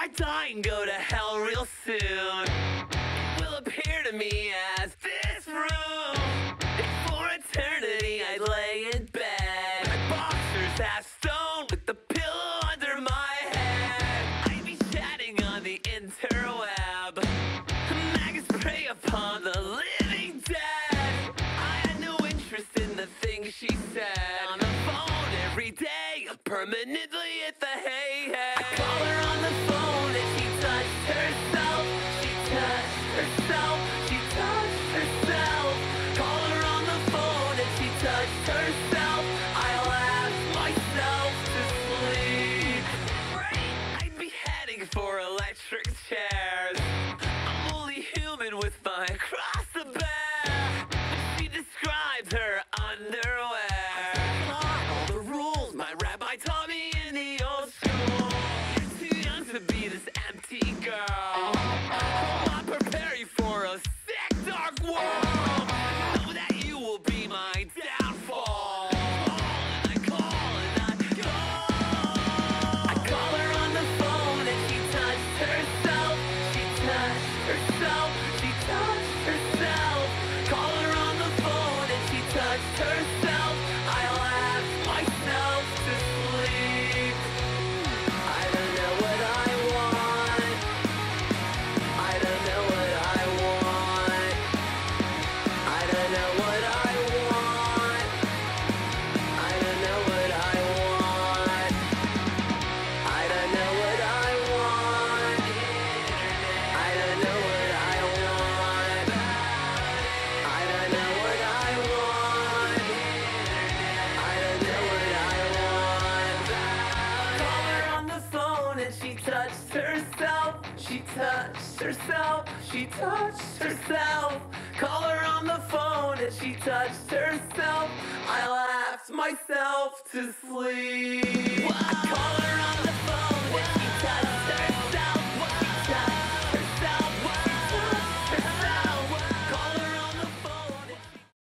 I die and go to hell real soon, it will appear to me as this room. If for eternity I'd lay in bed, my boxers half stone with the pillow under my head, I'd be chatting on the interweb. Maggots prey upon the living dead. I had no interest in the things she said. On the phone every day, permanently at the hay-hay. I call her on the phone and she touched herself. She touched herself. She touched herself. Call her on the phone and she touched herself. I laughed myself to sleep. I'd be heading for electric chairs. I'm only human with my cross to bear. She described her underwear. All the rules my rabbi taught me in the old school. You're too young to be this empty girl. I'll prepare you for a sick, dark world. Know that you will be my downfall. I call her on the phone and she touched herself. She touched herself. She touched herself. Call her on the phone and she touched herself. I laughed myself to sleep. I don't know what I want. I don't know what I want. I don't know what I want. I don't know what I want. I don't know what I want. I don't know what I want. I don't know what I want. I don't know what I want. Call her on the phone and she touched herself. She touched herself. She touched herself. Call her on the phone and she touched herself. I laughed myself to sleep. I call her on